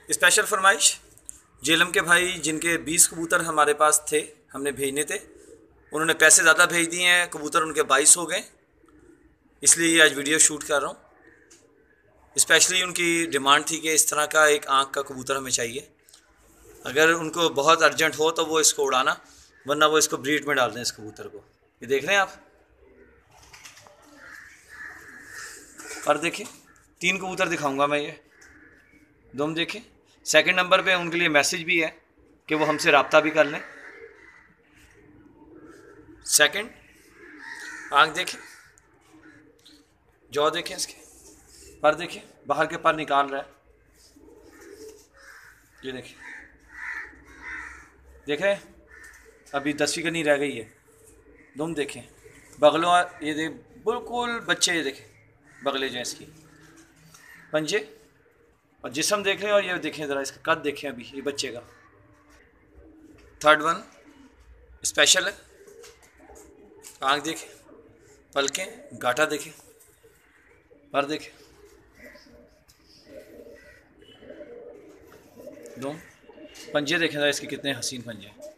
Special फरमाइश जेलम के भाई जिनके 20 कबूतर हमारे पास थे, हमने भेजने थे, उन्होंने पैसे ज़्यादा भेज दिए हैं, कबूतर उनके 22 हो गए, इसलिए ये आज वीडियो शूट कर रहा हूँ। स्पेशली उनकी डिमांड थी कि इस तरह का एक आँख का कबूतर हमें चाहिए। अगर उनको बहुत अर्जेंट हो तो वो इसको उड़ाना, वरना वो इसको ब्रीड में डाल दें इस कबूतर को। ये देख रहे हैं आप, और देखिए 3 कबूतर दिखाऊंगा मैं, ये दोनों देखें। सेकंड नंबर पे उनके लिए मैसेज भी है कि वो हमसे रब्ता भी कर लें। सेकंड आँख देखें, जौ देखें, इसके पर देखें, बाहर के पर निकाल रहा है, ये देखें, देख रहे हैं, अभी 10वीं कनी रह गई है। दोनों देखें, बगलों ये देख बिल्कुल बच्चे, ये देखें बगले जो इसकी, पंजे और जिस्म देख लें, और ये देखें ज़रा इसका कद देखें, अभी ये बच्चे का। थर्ड वन स्पेशल है, आँख देखें, पलकें, गाटा देखें, पर देखें, दो पंजे देखें ज़रा इसके कितने हसीन पंजे हैं।